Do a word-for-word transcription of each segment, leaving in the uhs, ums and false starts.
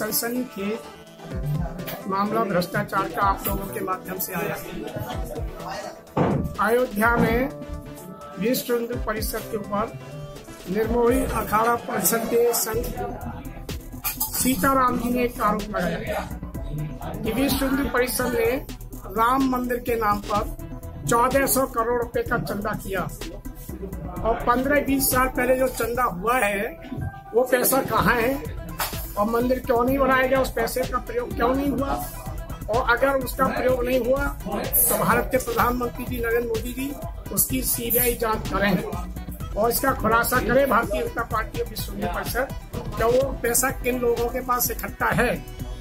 सनसनीखेज मामला भ्रष्टाचार का आप लोगों के माध्यम से आया। अयोध्या में विश्व हिंदू परिषद के ऊपर निर्मोही अखाड़ा परिषद के संत सीताराम जी ने एक आरोप लगाया कि विश्व हिंदू परिषद ने राम मंदिर के नाम पर चौदह सौ करोड़ रुपए का चंदा किया और पंद्रह बीस साल पहले जो चंदा हुआ है वो पैसा कहाँ है और मंदिर क्यों नहीं बनाया गया, उस पैसे का प्रयोग क्यों नहीं हुआ, और अगर उसका प्रयोग नहीं हुआ तो भारत के प्रधानमंत्री जी नरेंद्र मोदी जी उसकी सीबीआई जांच करें और इसका खुलासा करे भारतीय जनता पार्टी और विश्व हिंदू परिषद कि वो पैसा किन लोगों के पास इकट्ठा है।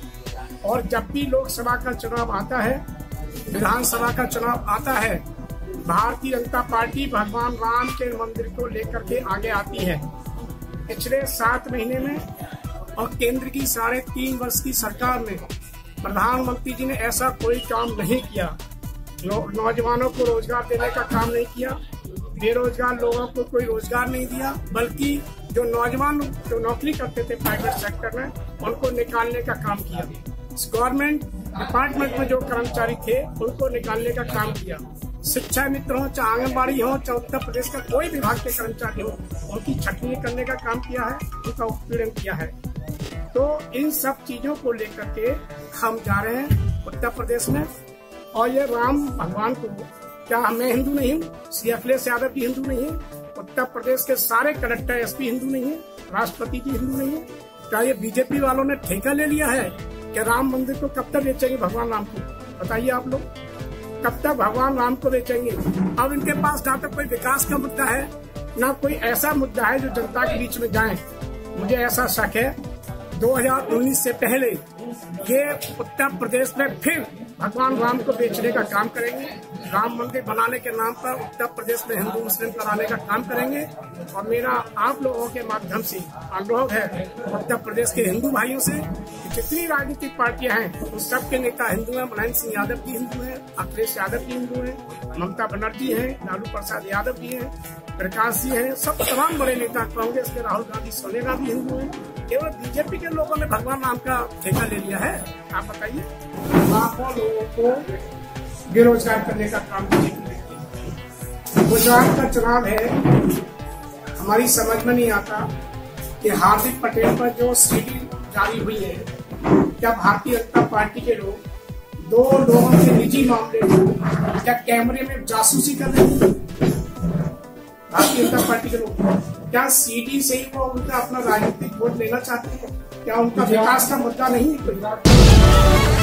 और जब भी लोकसभा का चुनाव आता है, विधानसभा का चुनाव आता है, भारतीय जनता पार्टी भगवान राम के मंदिर को लेकर के आगे आती है। पिछले सात महीने में और केंद्र की साढ़े तीन वर्ष की सरकार में प्रधानमंत्री जी ने ऐसा कोई काम नहीं किया। नौजवानों को रोजगार देने का काम नहीं किया, बेरोजगार लोगों को कोई रोजगार नहीं दिया, बल्कि जो नौजवान जो नौकरी करते थे प्राइवेट सेक्टर में उनको निकालने का काम किया। गवर्नमेंट डिपार्टमेंट में जो कर्मचारी थे उनको निकालने का काम किया। शिक्षा मित्र हो, चाहे आंगनबाड़ी हो, चाहे उत्तर प्रदेश का कोई विभाग के कर्मचारी हो, उनकी छटनी करने का काम किया है, उनका उत्पीड़न किया है। तो इन सब चीजों को लेकर के हम जा रहे हैं उत्तर प्रदेश में। और ये राम भगवान को, क्या मैं हिंदू नहीं हूँ? श्री अखिलेश यादव भी हिंदू नहीं है? उत्तर प्रदेश के सारे कलेक्टर एसपी हिंदू नहीं है? राष्ट्रपति जी हिंदू नहीं है? क्या ये बीजेपी वालों ने ठेका ले लिया है कि राम मंदिर को कब तक बेचेंगे भगवान राम को? बताइए आप लोग, कब तक भगवान राम को बेचेंगे? अब इनके पास ना तो कोई विकास का मुद्दा है, ना कोई ऐसा मुद्दा है जो जनता के बीच में जाए। मुझे ऐसा शक है दो हज़ार उन्नीस से पहले ये उत्तर प्रदेश में फिर भगवान राम को बेचने का काम करेंगे, राम मंदिर बनाने के नाम पर उत्तर प्रदेश में हिंदू मुस्लिम कराने का काम करेंगे। और मेरा आप लोगों के माध्यम से अनुरोध है उत्तर प्रदेश के हिंदू भाइयों से, जितनी राजनीतिक पार्टियां हैं उन सबके नेता हिंदू हैं। मुलायम सिंह यादव जी हिंदू हैं, अखिलेश यादव जी हिंदू हैं, ममता बनर्जी हैं, लालू प्रसाद यादव जी हैं, प्रकाश जी हैं, सब तमाम बड़े नेता, कांग्रेस के राहुल गांधी सोनिया भी हिंदू हैं। केवल बीजेपी के लोगों ने भगवान राम का ठेका ले लिया है। आप बताइए, लाखों लोगों को बेरोजगार करने का काम कीजिए। गुजरात का चुनाव है, हमारी समझ में नहीं आता कि हार्दिक पटेल पर जो सीडी जारी हुई है, क्या भारतीय जनता पार्टी के लोग दो लोगों के निजी मामले को क्या कैमरे में जासूसी कर रहे हैं? भारतीय जनता पार्टी के लोग क्या सीडी से ही वो उनका अपना राजनीतिक वोट लेना चाहते हैं? क्या उनका विकास का मुद्दा नहीं है कोई?